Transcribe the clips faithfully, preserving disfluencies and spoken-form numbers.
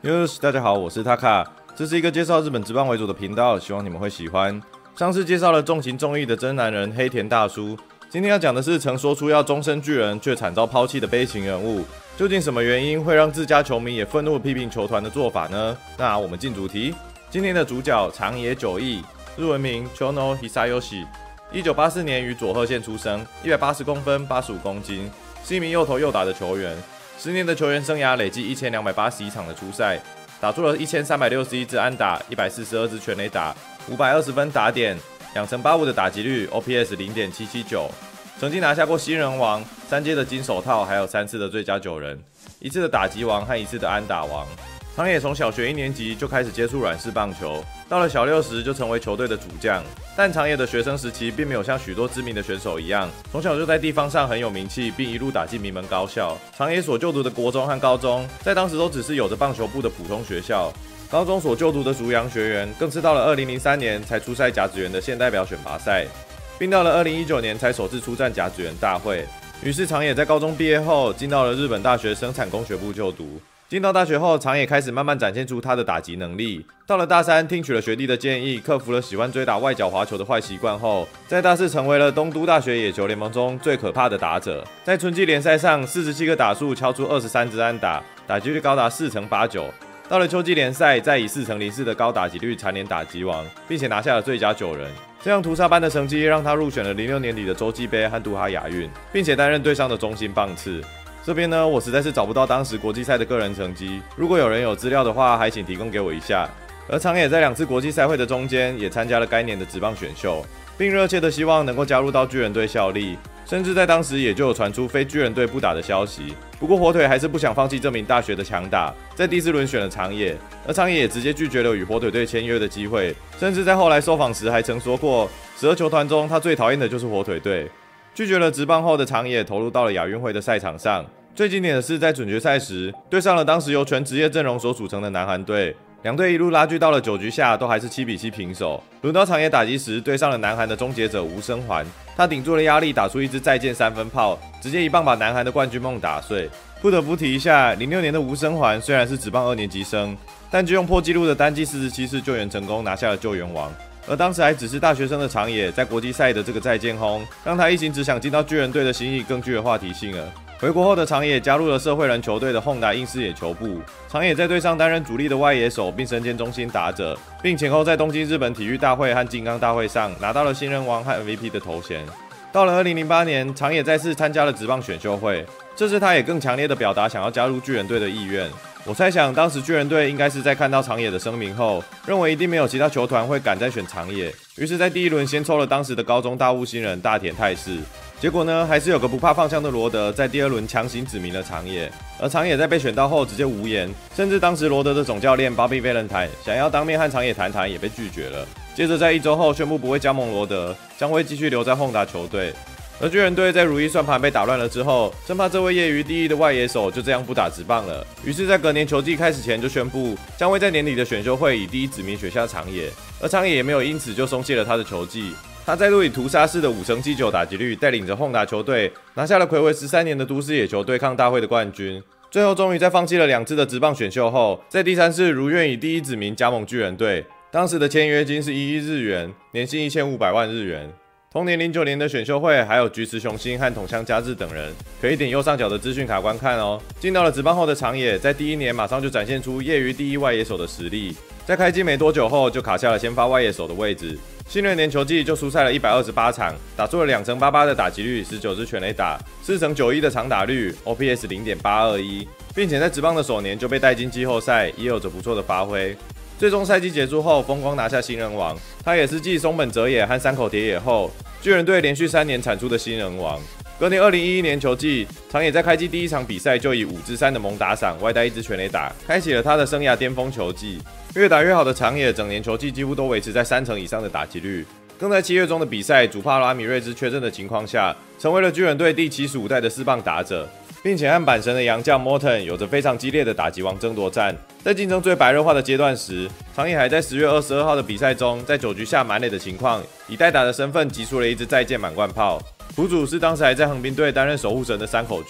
哟，大家好，我是 Taka， 这是一个介绍日本职棒为主的频道，希望你们会喜欢。上次介绍了重情重义的真男人黑田大叔，今天要讲的是曾说出要终身巨人却惨遭抛弃的悲情人物。究竟什么原因会让自家球迷也愤怒批评球团的做法呢？那我们进主题。今天的主角长野久义，日文名 Chono Hisayoshi， 一九八四年于佐贺县出生，一百八十公分，八十五公斤，是一名又投又打的球员。十年的球员生涯累计一千两百八十一场的出赛，打出了一千三百六十一支安打，一百四十二支全垒打，五百二十分打点，两成八五的打击率 ，O P S 零点七七九。曾经拿下过新人王、三届的金手套，还有三次的最佳九人，一次的打击王和一次的安打王。长野从小学一年级就开始接触软式棒球，到了小六时就成为球队的主将。但长野的学生时期并没有像许多知名的选手一样，从小就在地方上很有名气，并一路打进名门高校。长野所就读的国中和高中，在当时都只是有着棒球部的普通学校。高中所就读的竹阳学园，更是到了二零零三年才出赛甲子园的县代表选拔赛，并到了二零一九年才首次出战甲子园大会。于是长野在高中毕业后，进到了日本大学生产工学部就读。进到大学后，长野开始慢慢展现出他的打击能力。到了大三，听取了学弟的建议，克服了喜欢追打外角滑球的坏习惯后，在大四成为了东都大学野球联盟中最可怕的打者。在春季联赛上，四十七个打数敲出二十三支安打，打击率高达四成八九。到了秋季联赛，再以四成零四的高打击率蝉联打击王，并且拿下了最佳九人。这样屠杀般的成绩让他入选了零六年底的洲际杯和杜哈亚运，并且担任队上的中心棒次。这边呢，我实在是找不到当时国际赛的个人成绩，如果有人有资料的话，还请提供给我一下。而长野在两次国际赛会的中间，也参加了该年的职棒选秀，并热切的希望能够加入到巨人队效力，甚至在当时也就有传出非巨人队不打的消息。不过火腿还是不想放弃这名大学的强打，在第四轮选了长野，而长野也直接拒绝了与火腿队签约的机会，甚至在后来受访时还曾说过，十二球团中他最讨厌的就是火腿队。拒绝了职棒后的长野投入到了亚运会的赛场上。最经典的是在准决赛时对上了当时由全职业阵容所组成的南韩队，两队一路拉锯到了九局下都还是七比七平手。轮到长野打击时对上了南韩的终结者吴生环，他顶住了压力打出一支再见三分炮，直接一棒把南韩的冠军梦打碎。不得不提一下，零六年的吴生环虽然是职棒二年级生，但就用破纪录的单季四十七次救援成功拿下了救援王。而当时还只是大学生的长野，在国际赛的这个再见轰，让他一心只想进到巨人队的心意更具有话题性了。回国后的长野加入了社会人球队的Honda硬式野球部，长野在队上担任主力的外野手，并身兼中心打者，并前后在东京日本体育大会和金刚大会上拿到了新人王和 M V P 的头衔。到了二零零八年，长野再次参加了职棒选秀会，这次他也更强烈的表达想要加入巨人队的意愿。我猜想当时巨人队应该是在看到长野的声明后，认为一定没有其他球团会敢再选长野，于是在第一轮先抽了当时的高中大物新人大田泰示。结果呢，还是有个不怕放枪的罗德在第二轮强行指名了长野，而长野在被选到后直接无言，甚至当时罗德的总教练 Bobby Valentine 想要当面和长野谈谈也被拒绝了。接着在一周后宣布不会加盟罗德，将会继续留在Honda球队。而巨人队在如意算盘被打乱了之后，生怕这位业余第一的外野手就这样不打职棒了，于是在隔年球季开始前就宣布将会在年底的选秀会以第一指名选下长野，而长野也没有因此就松懈了他的球技。他再度以屠杀式的五成七九打击率，带领着Honda球队拿下了睽违十三年的都市野球对抗大会的冠军。最后终于在放弃了两次的职棒选秀后，在第三次如愿以第一指名加盟巨人队，当时的签约金是一亿日元，年薪一千五百万日元。同年零九年的选秀会，还有菊池雄星和筒香佳治等人，可以点右上角的资讯卡观看哦。进到了职棒后的长野，在第一年马上就展现出业余第一外野手的实力，在开机没多久后就卡下了先发外野手的位置。新人年球季就出赛了一百二十八场，打出了两成八八的打击率，十九支全垒打，四成九一的长打率 ，O P S 零点八二一，并且在职棒的首年就被带进季后赛，也有着不错的发挥。最终赛季结束后，风光拿下新人王，他也是继松本哲也和山口铁也后，巨人队连续三年产出的新人王。隔年二零一一年球季，长野在开季第一场比赛就以五支三的猛打赏外带一支全垒打，开启了他的生涯巅峰球季。越打越好的长野，整年球季几乎都维持在三成以上的打击率，更在七月中的比赛，主帕罗阿米瑞兹确诊的情况下，成为了巨人队第七十五代的四棒打者。并且和阪神的洋将 Morton 有着非常激烈的打击王争夺战。在竞争最白热化的阶段时，长野还在十月二十二号的比赛中，在九局下满垒的情况，以代打的身份击出了一支再见满贯炮。苦主是当时还在横滨队担任守护神的山口俊。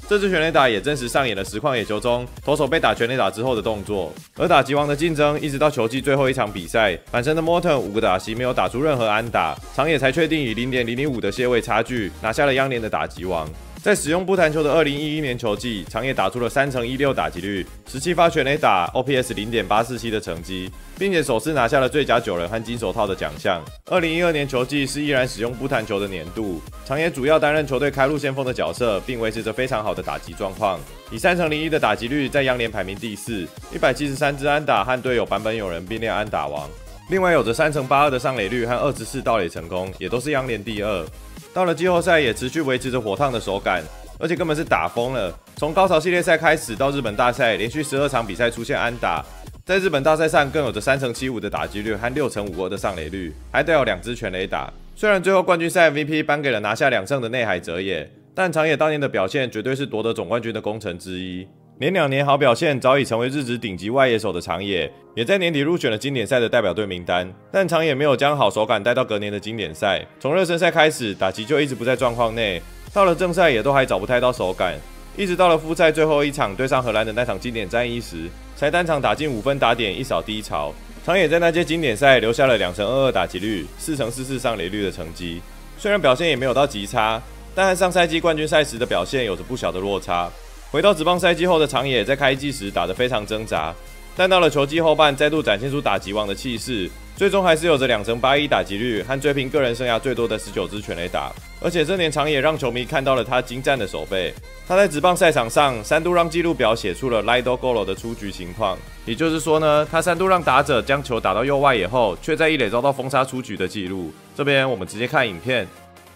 这支全垒打也真实上演了实况野球中投手被打全垒打之后的动作。而打击王的竞争一直到球季最后一场比赛，阪神的 Morton 五个打席没有打出任何安打，长野才确定以 零点零零五 的些微差距拿下了央联的打击王。在使用不弹球的二零一一年球季，长野打出了三成一六打击率，十七发全垒打 ，O P S 零点八四七 的成绩，并且首次拿下了最佳九人和金手套的奖项。二零一二年球季是依然使用不弹球的年度，长野主要担任球队开路先锋的角色，并维持着非常好的打击状况，以三成零一的打击率在央联排名第四，一百七十三支安打和队友坂本勇人并列安打王。另外有着三成八二的上垒率和二十四盗垒成功，也都是央联第二。到了季后赛也持续维持着火烫的手感，而且根本是打疯了。从高潮系列赛开始到日本大赛，连续十二场比赛出现安打，在日本大赛上更有着三成七五的打击率和六成五二的上垒率，还带有两支全垒打。虽然最后冠军赛 M V P 颁给了拿下两胜的内海哲也，但长野当年的表现绝对是夺得总冠军的功臣之一。连两年好表现，早已成为日职顶级外野手的长野，也在年底入选了经典赛的代表队名单。但长野没有将好手感带到隔年的经典赛，从热身赛开始，打击就一直不在状况内，到了正赛也都还找不太到手感，一直到了复赛最后一场对上荷兰的那场经典战役时，才单场打进五分打点，一扫低潮。长野在那届经典赛留下了两成二二打击率、四成四四上垒率的成绩，虽然表现也没有到极差，但和上赛季冠军赛时的表现有着不小的落差。回到职棒赛季后的长野，在开季时打得非常挣扎，但到了球季后半，再度展现出打击王的气势，最终还是有着两成八一打击率和追平个人生涯最多的十九支全垒打。而且这年长野让球迷看到了他精湛的手背，他在职棒赛场上三度让纪录表写出了 Lido Golo 的出局情况，也就是说呢，他三度让打者将球打到右外野后，却在一垒遭到封杀出局的记录。这边我们直接看影片。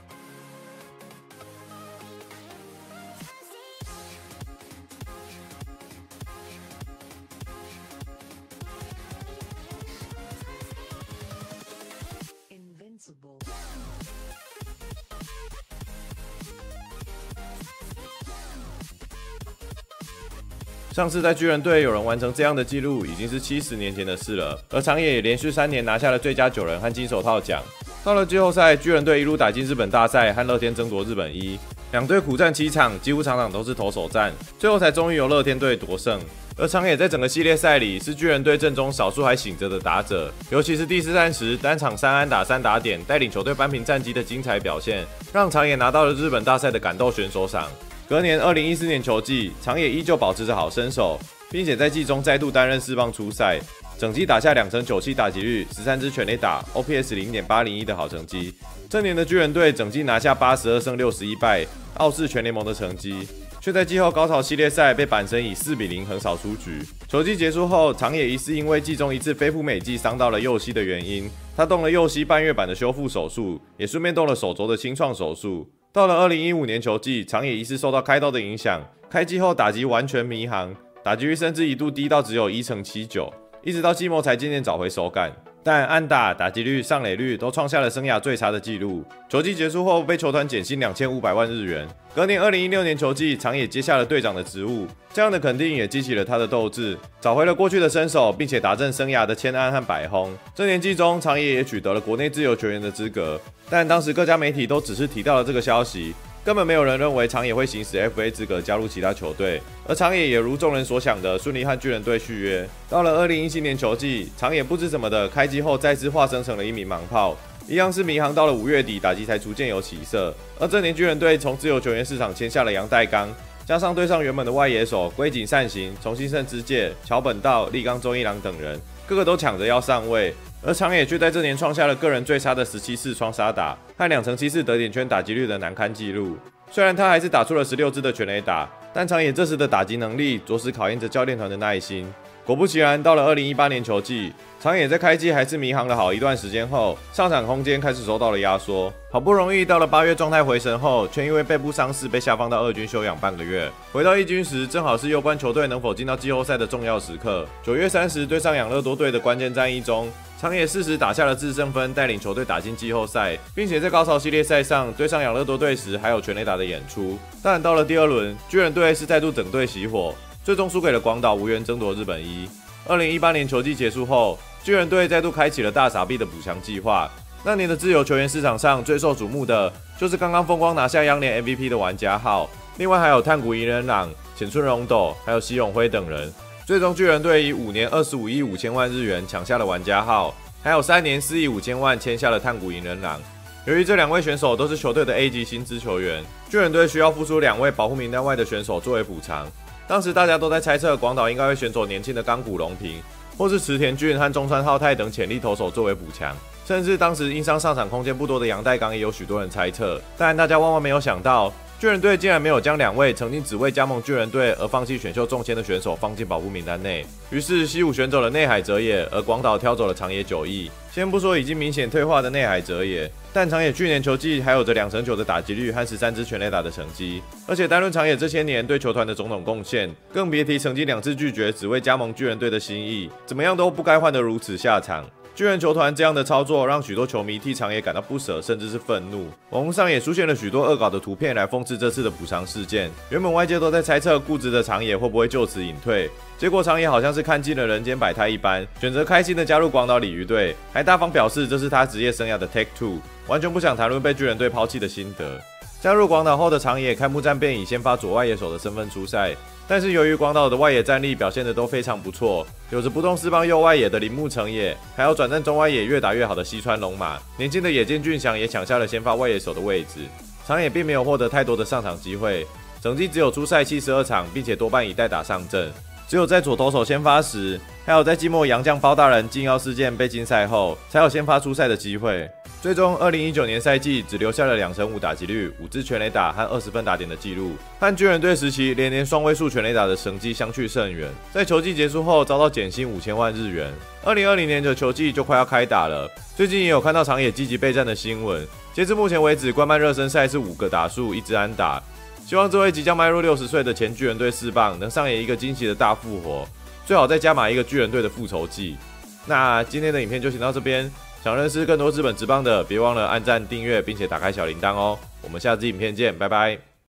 上次在巨人队有人完成这样的纪录，已经是七十年前的事了。而长野也连续三年拿下了最佳九人和金手套奖。到了季后赛，巨人队一路打进日本大赛，和乐天争夺日本一，两队苦战七场，几乎场场都是投手战，最后才终于由乐天队夺胜。而长野在整个系列赛里是巨人队阵中少数还醒着的打者，尤其是第四战时单场三安打三打点，带领球队扳平战绩的精彩表现，让长野拿到了日本大赛的感动选手赏。隔年二零一四年球季，长野依旧保持着好身手，并且在季中再度担任四棒出赛，整季打下两成九七打击率、十三支全垒打、O P S 零点八零一的好成绩。这年的巨人队整季拿下八十二胜六十一败，傲视全联盟的成绩，却在季后高潮系列赛被阪神以四比零横扫出局。球季结束后，长野疑似因为季中一次飞扑美技伤到了右膝的原因，他动了右膝半月板的修复手术，也顺便动了手肘的清创手术。到了二零一五年球季，长野疑似受到开刀的影响，开季后打击完全迷航，打击率甚至一度低到只有一成七九，一直到季末才渐渐找回手感。但安打、打击率、上垒率都创下了生涯最差的纪录。球季结束后，被球团减薪两千五百万日元。隔年二零一六年球季，长野接下了队长的职务，这样的肯定也激起了他的斗志，找回了过去的身手，并且打正生涯的千安和百轰。这年季中，长野也取得了国内自由球员的资格，但当时各家媒体都只是提到了这个消息。根本没有人认为长野会行使 F A 资格加入其他球队，而长野也如众人所想的顺利和巨人队续约。到了二零一七年球季，长野不知怎么的开季后再次化身成了一名盲炮，一样是迷航到了五月底，打击才逐渐有起色。而这年巨人队从自由球员市场签下了杨代刚，加上队上原本的外野手龟井善行、重新胜之介、桥本道、立冈忠一郎等人，个个都抢着要上位。而长野却在这年创下了个人最差的十七次双杀打和两成七次得点圈打击率的难堪纪录。虽然他还是打出了十六支的全垒打，但长野这时的打击能力着实考验着教练团的耐心。果不其然，到了二零一八年球季，长野在开季还是迷航了好一段时间后，上场空间开始受到了压缩。好不容易到了八月状态回神后，却因为背部伤势被下放到二军休养半个月。回到一军时，正好是攸关球队能否进到季后赛的重要时刻。九月三十对上养乐多队的关键战役中，长野适时打下了制胜分，带领球队打进季后赛，并且在高潮系列赛上对上养乐多队时还有全垒打的演出。但到了第二轮，巨人队是再度整队熄火，最终输给了广岛，无缘争夺日本一。二零一八年球季结束后，巨人队再度开启了大傻逼的补强计划。那年的自由球员市场上最受瞩目的就是刚刚风光拿下央联 M V P 的玩家号， 另外还有炭谷银人朗、浅村荣斗，还有西永辉等人。最终巨人队以五年二十五亿五千万日元抢下了玩家号，还有三年四亿五千万签下了炭谷银人朗。由于这两位选手都是球队的 A 级薪资球员，巨人队需要付出两位保护名单外的选手作为补偿。当时大家都在猜测广岛应该会选走年轻的冈谷隆平，或是池田俊和中川浩太等潜力投手作为补强。甚至当时因伤上场空间不多的杨代刚也有许多人猜测，但大家万万没有想到，巨人队竟然没有将两位曾经只为加盟巨人队而放弃选秀中签的选手放进保护名单内。于是西武选走了内海哲也，而广岛挑走了长野久义。先不说已经明显退化的内海哲也，但长野去年球季还有着两成九的打击率和十三支全垒打的成绩，而且单论长野这些年对球团的种种贡献，更别提曾经两次拒绝只为加盟巨人队的心意，怎么样都不该换得如此下场。巨人球团这样的操作，让许多球迷替长野感到不舍，甚至是愤怒。网络上也出现了许多恶搞的图片来讽刺这次的补偿事件。原本外界都在猜测固执的长野会不会就此隐退，结果长野好像是看尽了人间百态一般，选择开心的加入广岛鲤鱼队，还大方表示这是他职业生涯的 take two， 完全不想谈论被巨人队抛弃的心得。加入广岛后的长野开幕战便以先发左外野手的身份出赛，但是由于广岛的外野战力表现得都非常不错，有着不动四棒右外野的铃木成也，还有转战中外野越打越好的西川龙马，年轻的野间俊祥也抢下了先发外野手的位置。长野并没有获得太多的上场机会，整季只有出赛七十二场，并且多半以代打上阵。只有在左投手先发时，还有在季末洋将包大人禁药事件被禁赛后，才有先发出赛的机会。最终二零一九年赛季只留下了两成五打击率、五支全垒打和二十分打点的记录，和巨人队时期连年双位数全垒打的成绩相去甚远。在球季结束后遭到减薪五千万日元。二零二零年的球季就快要开打了，最近也有看到长野积极备战的新闻。截至目前为止，官办热身赛是五个打数、一支安打。希望这位即将迈入六十岁的前巨人队四棒能上演一个惊喜的大复活，最好再加码一个巨人队的复仇记。那今天的影片就先到这边，想认识更多日本职棒的，别忘了按赞、订阅，并且打开小铃铛哦。我们下支影片见，拜拜。